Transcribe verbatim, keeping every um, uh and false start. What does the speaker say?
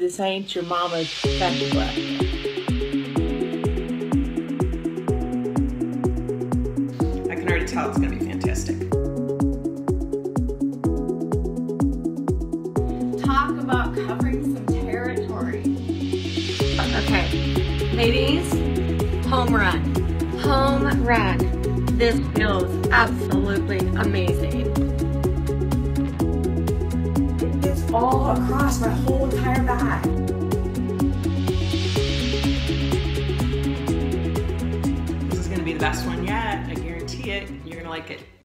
this ain't your mama's FasciaBlaster. I can already tell it's going to be fantastic. Talk about covering some territory. Okay, ladies, home run. Home run. This feels absolutely amazing. It's all across my whole entire back. This is going to be the best one yet. I guarantee it. You're going to like it.